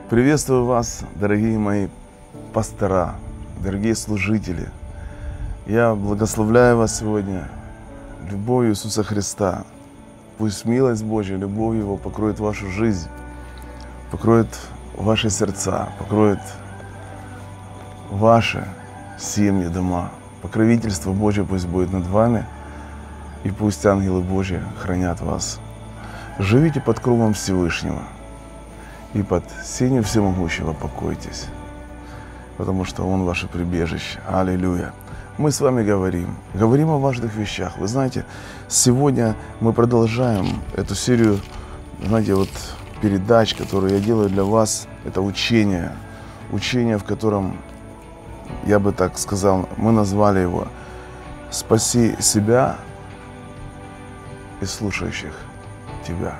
Приветствую вас, дорогие мои пастора, дорогие служители. Я благословляю вас сегодня любовью Иисуса Христа. Пусть милость Божья, любовь Его покроет вашу жизнь, покроет ваши сердца, покроет ваши семьи, дома. Покровительство Божье пусть будет над вами, и пусть ангелы Божьи хранят вас. Живите под кровом Всевышнего. И под сенью всемогущего покойтесь, потому что Он ваше прибежище. Аллилуйя. Мы с вами говорим о важных вещах. Вы знаете, сегодня мы продолжаем эту серию, передач, которые я делаю для вас. Это учение, в котором, я бы так сказал, мы назвали его «Спаси себя и слушающих тебя».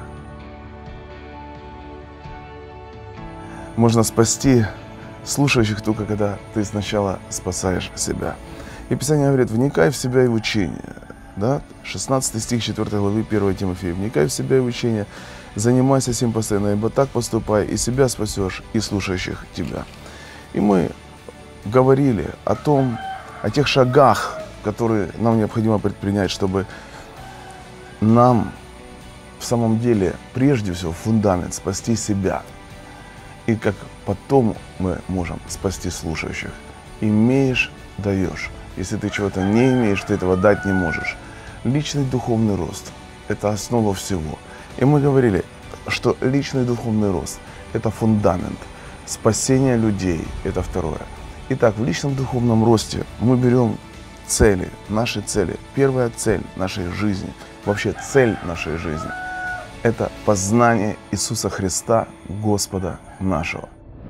Можно спасти слушающих только когда ты сначала спасаешь себя. И Писание говорит: вникай в себя и в учение. Да? 16 стих 4 главы 1 Тимофея. Вникай в себя и в учение, занимайся всем постоянно, ибо так поступай, и себя спасешь, и слушающих тебя. И мы говорили о тех шагах, которые нам необходимо предпринять, чтобы нам в самом деле, прежде всего, фундамент спасти себя. И как потом мы можем спасти слушающих. Имеешь – даешь. Если ты чего-то не имеешь, ты этого дать не можешь. Личный духовный рост – это основа всего. И мы говорили, что личный духовный рост – это фундамент. Спасение людей – это второе. Итак, в личном духовном росте мы берем цели, наши цели. Первая цель нашей жизни, вообще цель нашей жизни – это познание Иисуса Христа, Господа нашего.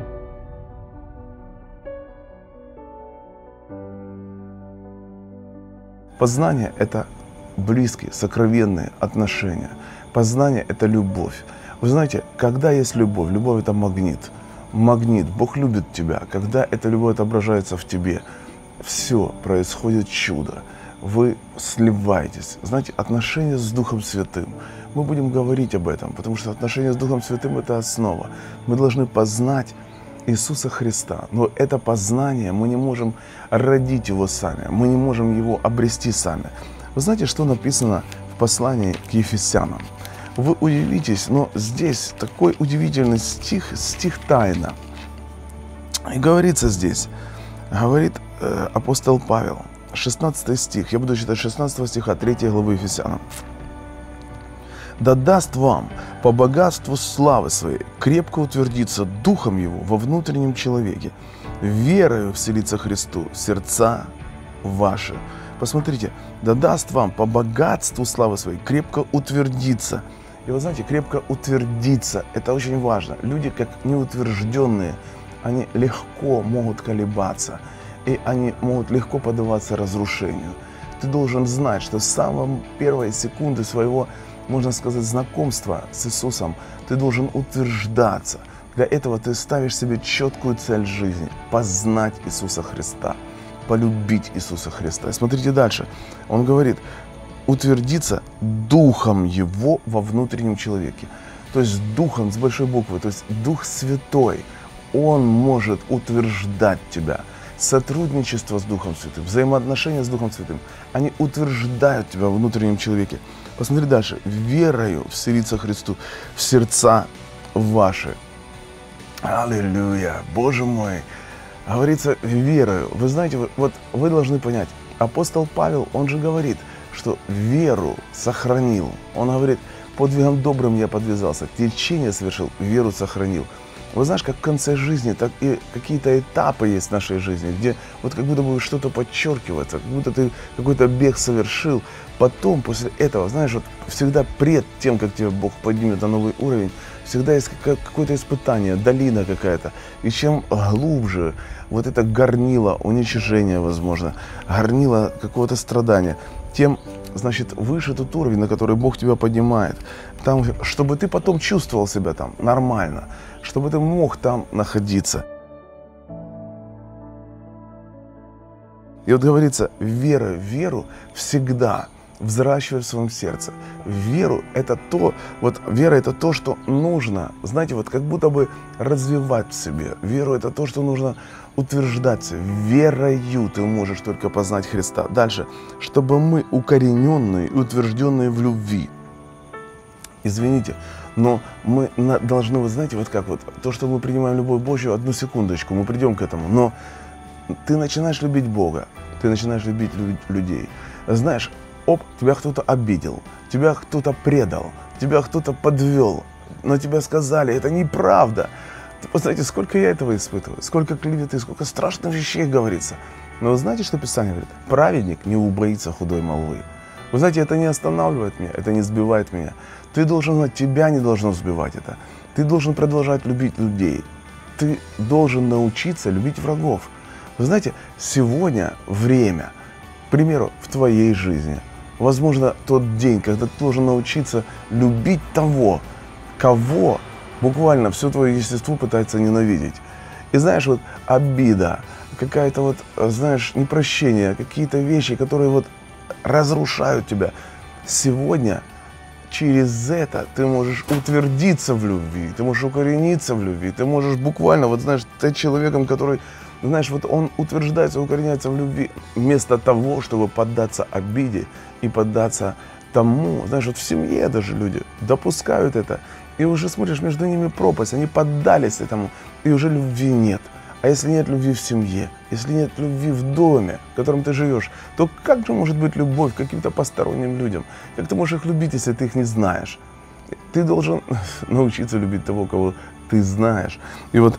Познание – это близкие, сокровенные отношения. Познание – это любовь. Вы знаете, когда есть любовь, любовь – это магнит. Магнит, Бог любит тебя. Когда эта любовь отображается в тебе, все, происходит чудо. Вы сливаетесь. Знаете, отношения с Духом Святым. Мы будем говорить об этом, потому что отношения с Духом Святым – это основа. Мы должны познать Иисуса Христа. Но это познание, мы не можем родить Его сами. Мы не можем Его обрести сами. Вы знаете, что написано в послании к Ефесянам? Вы удивитесь, но здесь такой удивительный стих тайна. И говорится здесь, говорит апостол Павел, 16 стих, я буду читать 16 стиха 3 главы Ефесянам. «Да даст вам по богатству славы своей крепко утвердиться Духом Его во внутреннем человеке, верою вселиться Христу в сердца ваши». Посмотрите, «да даст вам по богатству славы своей крепко утвердиться». И вы знаете, крепко утвердиться – это очень важно. Люди, как неутвержденные, они легко могут колебаться, и они могут легко поддаваться разрушению. Ты должен знать, что с самой первой секунды своего, можно сказать, знакомства с Иисусом ты должен утверждаться. Для этого ты ставишь себе четкую цель жизни – познать Иисуса Христа, полюбить Иисуса Христа. И смотрите дальше. Он говорит, утвердиться Духом Его во внутреннем человеке. То есть Духом с большой буквы, то есть Дух Святой, Он может утверждать тебя. Сотрудничество с Духом Святым, взаимоотношения с Духом Святым, они утверждают тебя в внутреннем человеке. Посмотри дальше. Верою вселиться Христу в сердца ваши. Аллилуйя! Боже мой! Говорится, верою. Вы знаете, вот вы должны понять, апостол Павел, он же говорит, что веру сохранил. Он говорит, подвигом добрым я подвязался, течение совершил, веру сохранил. Вы знаешь, как в конце жизни, так и какие-то этапы есть в нашей жизни, где вот как будто бы что-то подчеркивается, как будто ты какой-то бег совершил. Потом, после этого, знаешь, вот всегда пред тем, как тебя Бог поднимет на новый уровень, всегда есть какое-то испытание, долина какая-то. И чем глубже вот это горнило уничижения, возможно, горнило какого-то страдания, тем, значит, выше тот уровень, на который Бог тебя поднимает. Там, чтобы ты потом чувствовал себя там нормально, чтобы ты мог там находиться. И вот говорится, веру всегда взращивать в своем сердце. Вера это то, что нужно, знаете, вот как будто бы развивать в себе. Веру это то, что нужно утверждаться. Верою ты можешь только познать Христа. Дальше. Чтобы мы укорененные и утвержденные в любви. Извините, но мы должны, вы знаете, вот как вот, то, что мы принимаем любовь Божью, одну секундочку, мы придем к этому, но ты начинаешь любить Бога, ты начинаешь любить людей. Знаешь, тебя кто-то обидел, тебя кто-то предал, тебя кто-то подвел, но тебе сказали, это неправда. Вы знаете, сколько я этого испытываю, сколько клеветы, сколько страшных вещей говорится. Но вы знаете, что Писание говорит? Праведник не убоится худой молвы. Вы знаете, это не останавливает меня, это не сбивает меня. Ты должен знать, тебя не должно сбивать это. Ты должен продолжать любить людей. Ты должен научиться любить врагов. Вы знаете, сегодня время, к примеру, в твоей жизни, возможно, тот день, когда ты должен научиться любить того, кого буквально все твое естество пытается ненавидеть. И знаешь, вот обида, какая-то вот, знаешь, непрощение, какие-то вещи, которые вот разрушают тебя. Сегодня через это ты можешь утвердиться в любви, ты можешь укорениться в любви, ты можешь буквально, вот знаешь, стать человеком, который, знаешь, вот он утверждается, укореняется в любви, вместо того, чтобы поддаться обиде и поддаться тому, знаешь, вот в семье даже люди допускают это, и уже смотришь, между ними пропасть, они поддались этому, и уже любви нет. А если нет любви в семье, если нет любви в доме, в котором ты живешь, то как же может быть любовь к каким-то посторонним людям? Как ты можешь их любить, если ты их не знаешь? Ты должен научиться любить того, кого ты знаешь. И вот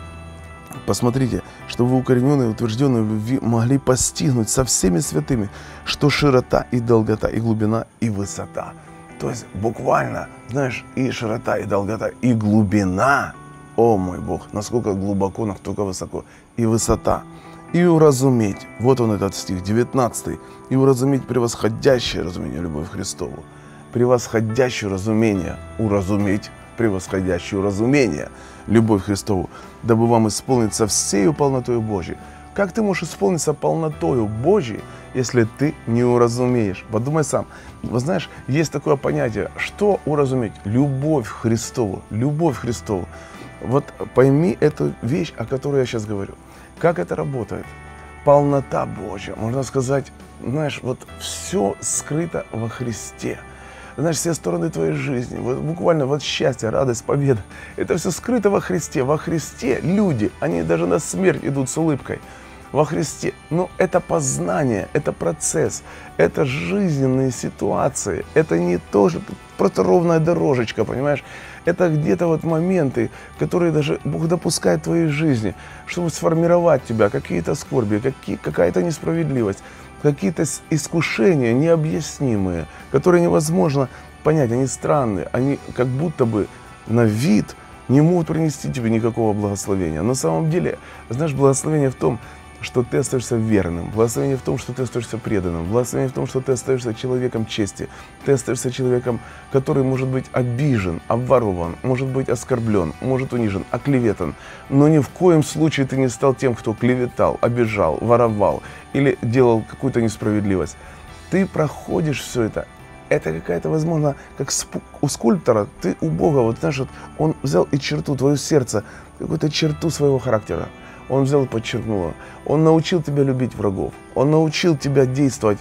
посмотрите, чтобы вы укорененные и утвержденные в любви могли постигнуть со всеми святыми, что широта и долгота, и глубина, и высота. То есть буквально, знаешь, и широта, и долгота, и глубина. О мой Бог, насколько глубоко, насколько высоко, и высота. И уразуметь, вот он этот стих, 19, и уразуметь превосходящее разумение любовь Христову. Превосходящее разумение, уразуметь превосходящее разумение любовь Христову, дабы вам исполниться всею полнотою Божией. Как ты можешь исполниться полнотою Божией, если ты не уразумеешь? Подумай сам. Вы знаешь, есть такое понятие, что уразуметь? Любовь Христову, любовь Христову. Вот пойми эту вещь, о которой я сейчас говорю. Как это работает? Полнота Божья. Можно сказать, знаешь, вот все скрыто во Христе. Знаешь, все стороны твоей жизни, вот буквально вот счастье, радость, победа. Это все скрыто во Христе. Во Христе люди, они даже на смерть идут с улыбкой. Во Христе. Но это познание, это процесс, это жизненные ситуации. Это не то, что просто ровная дорожечка, понимаешь? Это где-то вот моменты, которые даже Бог допускает в твоей жизни, чтобы сформировать тебя, какие-то скорби, какая-то несправедливость, какие-то искушения необъяснимые, которые невозможно понять, они странные, они как будто бы на вид не могут принести тебе никакого благословения. На самом деле, знаешь, благословение в том, что ты остаешься верным, благословение в том, что ты остаешься преданным, благословение в том, что ты остаешься человеком чести, ты остаешься человеком, который может быть обижен, обворован, может быть оскорблен, может унижен, оклеветан, но ни в коем случае ты не стал тем, кто клеветал, обижал, воровал или делал какую-то несправедливость. Ты проходишь все это. Это какая-то, возможно, как у скульптора, ты у Бога, вот знаешь, вот он взял и черту, твое сердце, какую-то черту своего характера. Он взял и подчеркнул. Он научил тебя любить врагов. Он научил тебя действовать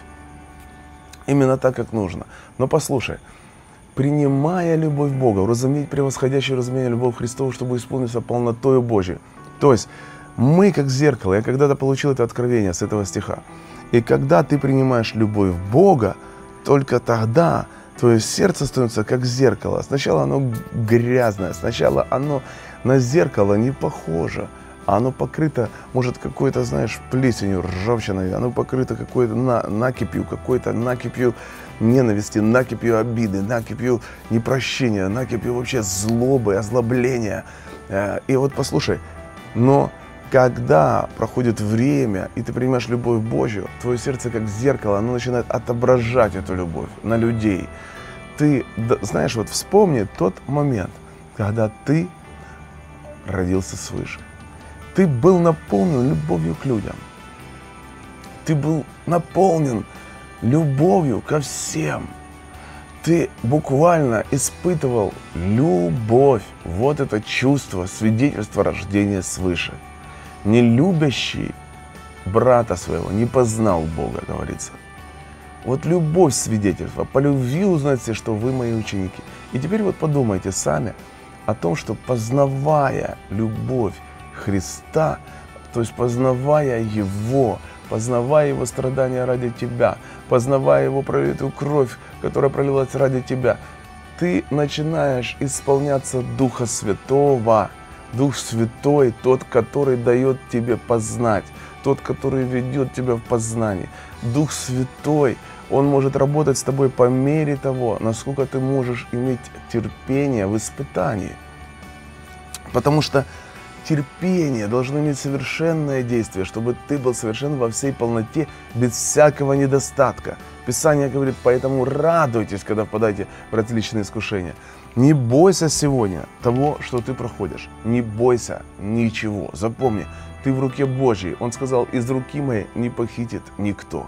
именно так, как нужно. Но послушай, принимая любовь Бога, уразуметь превосходящее разумение любовь Христову, чтобы исполниться полнотою Божией. То есть мы как зеркало, я когда-то получил это откровение с этого стиха. И когда ты принимаешь любовь Бога, только тогда твое сердце становится как зеркало. Сначала оно грязное, сначала оно на зеркало не похоже. А оно покрыто, может, какой-то, знаешь, плесенью, ржавчиной, оно покрыто какой-то накипью ненависти, накипью обиды, накипью непрощения, накипью вообще злобы, озлобления. И вот послушай, но когда проходит время, и ты принимаешь любовь Божью, твое сердце как зеркало, оно начинает отображать эту любовь на людей. Ты, знаешь, вот вспомни тот момент, когда ты родился свыше. Ты был наполнен любовью к людям. Ты был наполнен любовью ко всем. Ты буквально испытывал любовь. Вот это чувство, свидетельство рождения свыше. Не любящий брата своего не познал Бога, говорится. Вот любовь свидетельства. По любви узнаете, что вы мои ученики. И теперь вот подумайте сами о том, что познавая любовь Христа, то есть познавая Его, познавая Его страдания ради тебя, познавая Его пролитую кровь, которая пролилась ради тебя, ты начинаешь исполняться Духа Святого. Дух Святой, тот, который дает тебе познать, тот, который ведет тебя в познании. Дух Святой, Он может работать с тобой по мере того, насколько ты можешь иметь терпение в испытании. Потому что терпение должно иметь совершенное действие, чтобы ты был совершен во всей полноте, без всякого недостатка. Писание говорит, поэтому радуйтесь, когда впадаете в различные искушения. Не бойся сегодня того, что ты проходишь. Не бойся ничего. Запомни, ты в руке Божьей. Он сказал, из руки моей не похитит никто.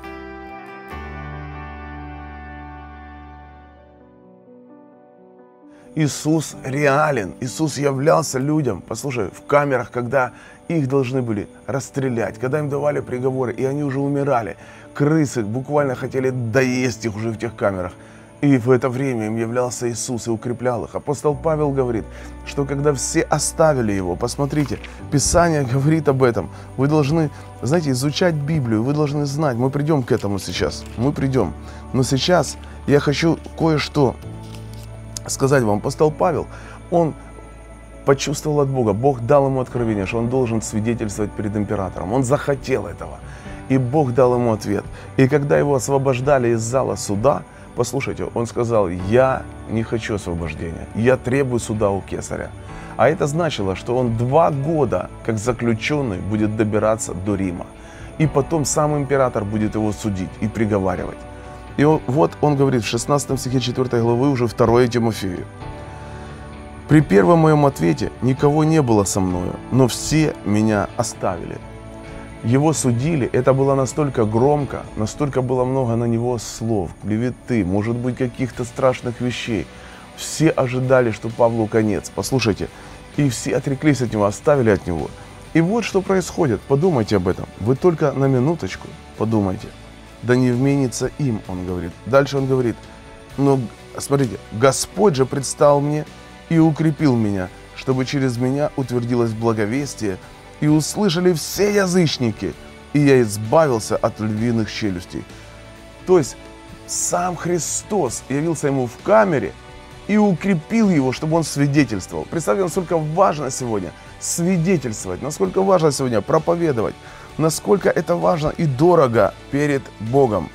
Иисус реален. Иисус являлся людям, послушай, в камерах, когда их должны были расстрелять, когда им давали приговоры, и они уже умирали. Крысы буквально хотели доесть их уже в тех камерах. И в это время им являлся Иисус и укреплял их. Апостол Павел говорит, что когда все оставили Его, посмотрите, Писание говорит об этом. Вы должны, знаете, изучать Библию, вы должны знать. Мы придем к этому сейчас, мы придем. Но сейчас я хочу кое-что сказать вам. Апостол Павел, он почувствовал от Бога, Бог дал ему откровение, что он должен свидетельствовать перед императором. Он захотел этого. И Бог дал ему ответ. И когда его освобождали из зала суда, послушайте, он сказал, я не хочу освобождения, я требую суда у кесаря. А это значило, что он 2 года, как заключенный, будет добираться до Рима. И потом сам император будет его судить и приговаривать. И вот он говорит в 16 стихе 4 главы, уже 2 Тимофею. «При первом моем ответе никого не было со мною, но все меня оставили». Его судили, это было настолько громко, настолько было много на него слов, клеветы, может быть, каких-то страшных вещей. Все ожидали, что Павлу конец. Послушайте, и все отреклись от него, оставили от него. И вот что происходит, подумайте об этом. Вы только на минуточку подумайте. Да не вменится им, он говорит. Дальше он говорит, но, смотрите, Господь же предстал мне и укрепил меня, чтобы через меня утвердилось благовестие, и услышали все язычники, и я избавился от львиных челюстей. То есть сам Христос явился ему в камере и укрепил его, чтобы он свидетельствовал. Представьте, насколько важно сегодня свидетельствовать, насколько важно сегодня проповедовать, насколько это важно и дорого перед Богом.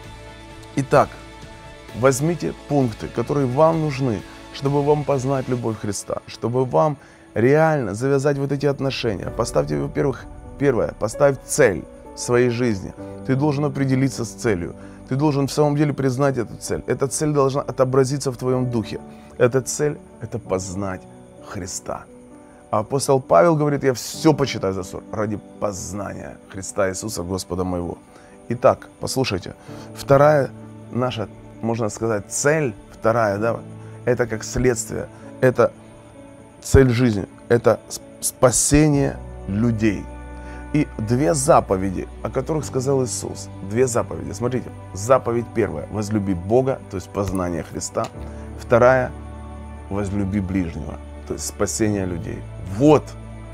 Итак, возьмите пункты, которые вам нужны, чтобы вам познать любовь Христа, чтобы вам реально завязать вот эти отношения. Поставьте, во-первых, первое, поставь цель в своей жизни. Ты должен определиться с целью. Ты должен в самом деле признать эту цель. Эта цель должна отобразиться в твоем духе. Эта цель – это познать Христа. А апостол Павел говорит, я все почитаю за ссор ради познания Христа Иисуса, Господа моего. Итак, послушайте, вторая наша, можно сказать, цель, вторая, да, это как следствие, это цель жизни – это спасение людей. И 2 заповеди, о которых сказал Иисус. 2 заповеди. Смотрите, заповедь первая – возлюби Бога, то есть познание Христа. Вторая – возлюби ближнего, то есть спасение людей. Вот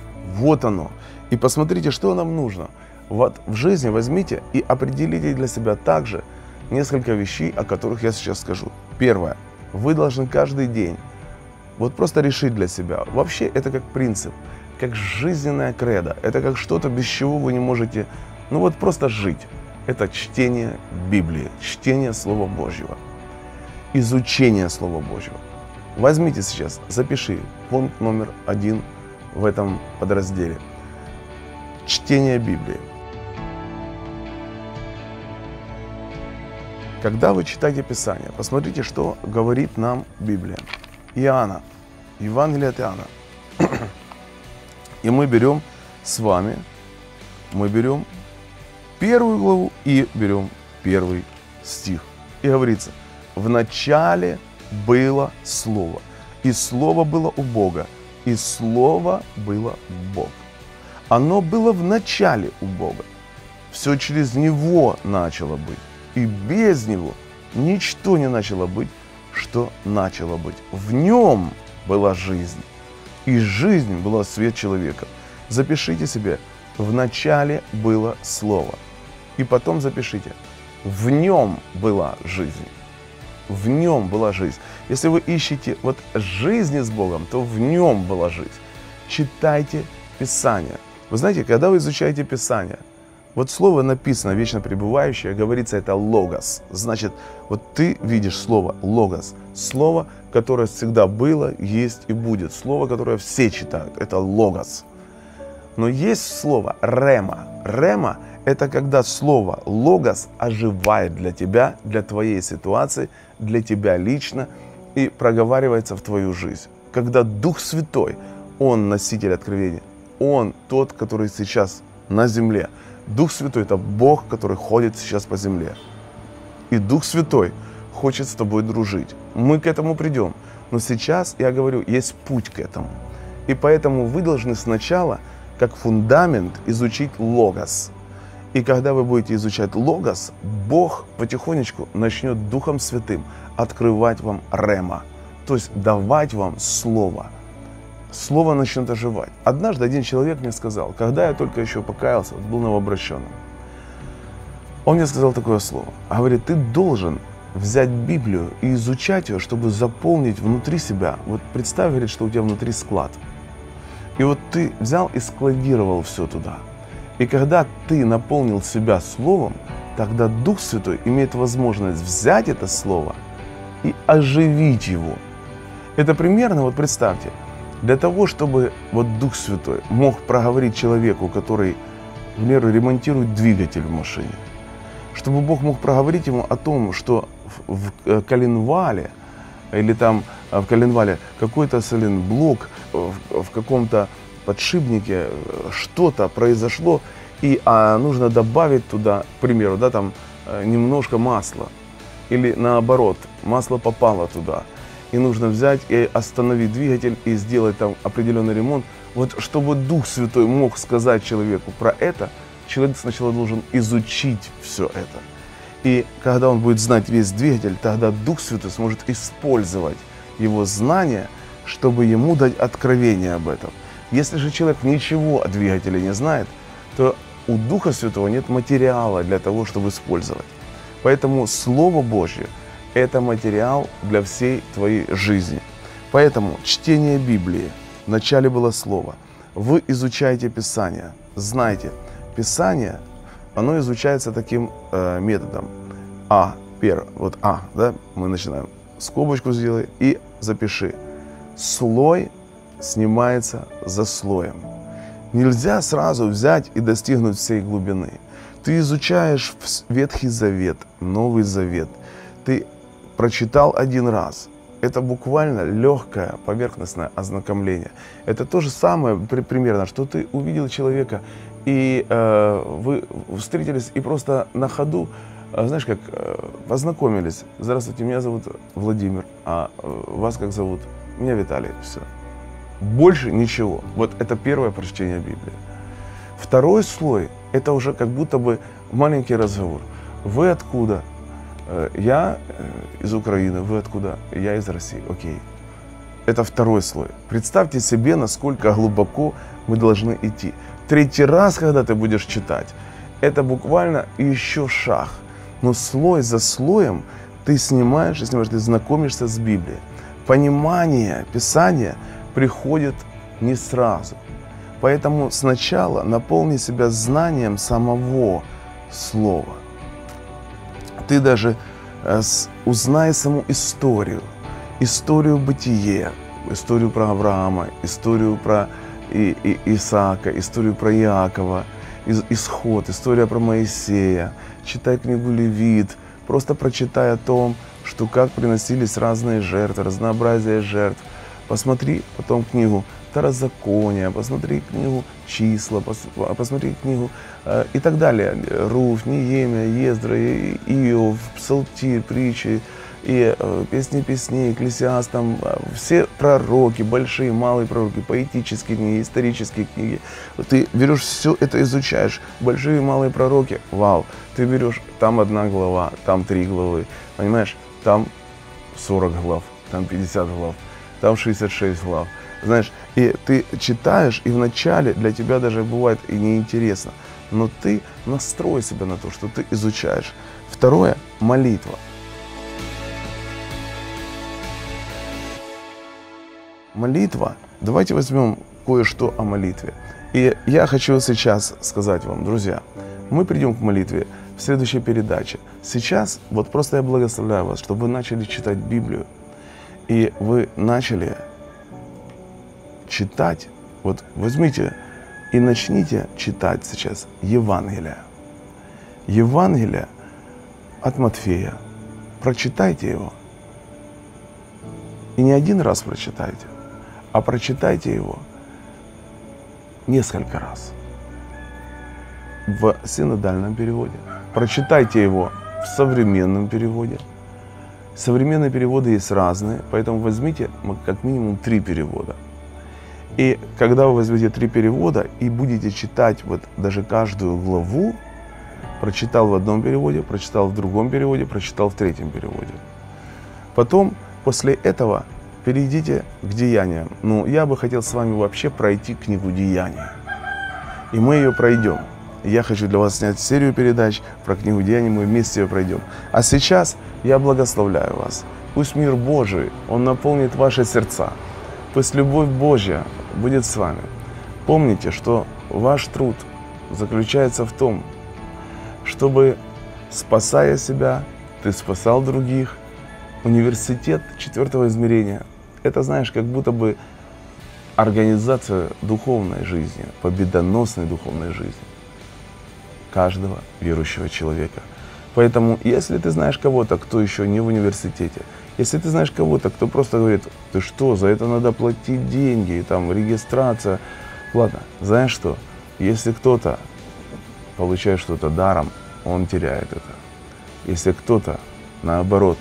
оно. И посмотрите, что нам нужно. Вот в жизни возьмите и определите для себя также несколько вещей, о которых я сейчас скажу. Первое. Вы должны каждый день вот просто решить для себя. Вообще это как принцип, как жизненная кредо. Это как что-то, без чего вы не можете, ну вот просто жить. Это чтение Библии, чтение Слова Божьего, изучение Слова Божьего. Возьмите сейчас, запиши пункт номер 1 в этом подразделе. Чтение Библии. Когда вы читаете Писание, посмотрите, что говорит нам Библия. Иоанна, Евангелие от Иоанна. И мы берем с вами, 1 главу и берем 1 стих. И говорится: в начале было Слово, и Слово было у Бога, и Слово было Бог. Оно было в начале у Бога. Все через Него начало быть. И без Него ничто не начало быть, что начало быть. В Нем была жизнь, и жизнь была свет человека. Запишите себе: в начале было Слово. И потом запишите: в Нем была жизнь. В Нем была жизнь. Если вы ищете вот жизни с Богом, то в Нем была жизнь. Читайте Писание. Вы знаете, когда вы изучаете Писание, вот слово написано «вечно пребывающее», говорится, это логос. Значит, вот ты видишь слово логос. Слово, которое всегда было, есть и будет. Слово, которое все читают, это логос. Но есть слово рема. Рема – это когда слово логос оживает для тебя, для твоей ситуации, для тебя лично и проговаривается в твою жизнь. Когда Дух Святой, Он носитель откровения, Он тот, который сейчас на земле. Дух Святой – это Бог, который ходит сейчас по земле. И Дух Святой хочет с тобой дружить. Мы к этому придем. Но сейчас, я говорю, есть путь к этому. И поэтому вы должны сначала, как фундамент, изучить логос. И когда вы будете изучать логос, Бог потихонечку начнет Духом Святым открывать вам рема. То есть давать вам слово. Слово начнет оживать. Однажды один человек мне сказал, когда я только еще покаялся, вот был новообращенным, он мне сказал такое слово. Говорит: ты должен взять Библию и изучать ее, чтобы заполнить внутри себя. Вот представь, говорит, что у тебя внутри склад. И вот ты взял и складировал все туда. И когда ты наполнил себя словом, тогда Дух Святой имеет возможность взять это слово и оживить его. Это примерно, вот представьте, для того, чтобы вот Дух Святой мог проговорить человеку, который, к примеру, ремонтирует двигатель в машине, чтобы Бог мог проговорить ему о том, что в коленвале или там в коленвале какой-то соленблок, в каком-то подшипнике что-то произошло, и нужно добавить туда, к примеру, да, там немножко масла, или наоборот, масло попало туда, и нужно взять и остановить двигатель и сделать там определенный ремонт. Вот чтобы Дух Святой мог сказать человеку про это, человек сначала должен изучить все это. И когда он будет знать весь двигатель, тогда Дух Святой сможет использовать его знания, чтобы ему дать откровение об этом. Если же человек ничего о двигателе не знает, то у Духа Святого нет материала для того, чтобы использовать. Поэтому Слово Божье – это материал для всей твоей жизни. Поэтому чтение Библии. Вначале было Слово. Вы изучаете Писание. Знайте, Писание, оно изучается таким методом. Да, мы начинаем. Скобочку сделай и запиши. Слой снимается за слоем. Нельзя сразу взять и достигнуть всей глубины. Ты изучаешь Ветхий Завет, Новый Завет. Ты прочитал один раз. Это буквально легкое поверхностное ознакомление. Это то же самое примерно, что ты увидел человека, и вы встретились и просто на ходу, знаешь, как познакомились. Здравствуйте, меня зовут Владимир, а вас как зовут? Меня Виталий. Все. Больше ничего. Вот это первое прочтение Библии. Второй слой – это уже как будто бы маленький разговор. Вы откуда? Я из Украины. Вы откуда? Я из России. Окей. Это второй слой. Представьте себе, насколько глубоко мы должны идти. Третий раз, когда ты будешь читать, это буквально еще шаг. Но слой за слоем ты снимаешь, ты знакомишься с Библией. Понимание Писания приходит не сразу. Поэтому сначала наполни себя знанием самого Слова. Ты даже узнай саму историю бытия, историю про Авраама, историю про Исаака, историю про Иакова, Исход, история про Моисея. Читай книгу Левит, просто прочитай о том, что как приносились разные жертвы, разнообразие жертв. Посмотри потом книгу Второзакония, посмотри книгу Числа, посмотри книгу и так далее. Руфь, Неемия, Ездра, Иов, Псалтирь, притчи, и песни песней, Экклесиаст, там все пророки, большие, малые пророки, поэтические книги, исторические книги. Ты берешь все это, изучаешь, большие и малые пророки, вау, ты берешь, там 1 глава, там 3 главы, понимаешь, там 40 глав, там 50 глав, там 66 глав. Знаешь, и ты читаешь, и вначале для тебя даже бывает и неинтересно, но ты настрой себя на то, что ты изучаешь. Второе – молитва. Молитва. Давайте возьмем кое-что о молитве. И я хочу сейчас сказать вам, друзья, мы придем к молитве в следующей передаче. Сейчас вот просто я благословляю вас, чтобы вы начали читать Библию. И вы начали читать, вот возьмите и начните читать сейчас Евангелие. Евангелие от Матфея. Прочитайте его. И не один раз прочитайте, а прочитайте его несколько раз в синодальном переводе. Прочитайте его в современном переводе. Современные переводы есть разные, поэтому возьмите как минимум 3 перевода. И когда вы возьмете 3 перевода и будете читать вот даже каждую главу, прочитал в одном переводе, прочитал в другом переводе, прочитал в 3-м переводе. Потом, после этого, перейдите к Деяниям. Ну, я бы хотел с вами вообще пройти книгу Деяния. И мы ее пройдем. Я хочу для вас снять серию передач про книгу Деяний, мы вместе ее пройдем. А сейчас я благословляю вас. Пусть мир Божий, он наполнит ваши сердца. Пусть любовь Божья будет с вами. Помните, что ваш труд заключается в том, чтобы, спасая себя, ты спасал других. Университет 4-го измерения – это, знаешь, как будто бы организация духовной жизни, победоносной духовной жизни каждого верующего человека. Поэтому, если ты знаешь кого-то, кто еще не в университете, если ты знаешь кого-то, кто просто говорит, ты что, за это надо платить деньги, там регистрация, ладно, знаешь что, если кто-то получает что-то даром, он теряет это. Если кто-то, наоборот,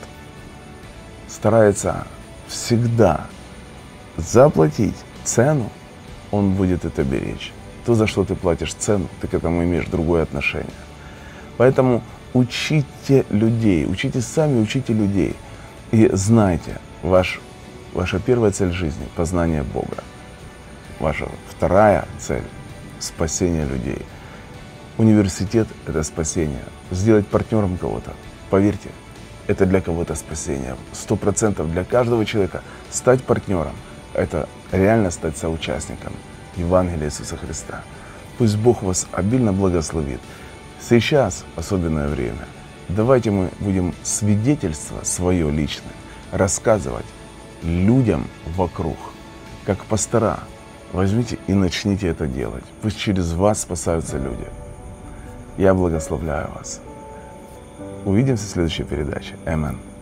старается всегда заплатить цену, он будет это беречь. То, за что ты платишь цену, ты к этому имеешь другое отношение. Поэтому учите людей, учите сами, учите людей. И знайте, ваша первая цель жизни – познание Бога. Ваша вторая цель – спасение людей. Университет – это спасение. Сделать партнером кого-то, поверьте, это для кого-то спасение. 100% для каждого человека стать партнером – это реально стать соучастником Евангелия Иисуса Христа. Пусть Бог вас обильно благословит. Сейчас особенное время. Давайте мы будем свидетельство свое личное рассказывать людям вокруг, как пастора. Возьмите и начните это делать. Пусть через вас спасаются люди. Я благословляю вас. Увидимся в следующей передаче. Аминь.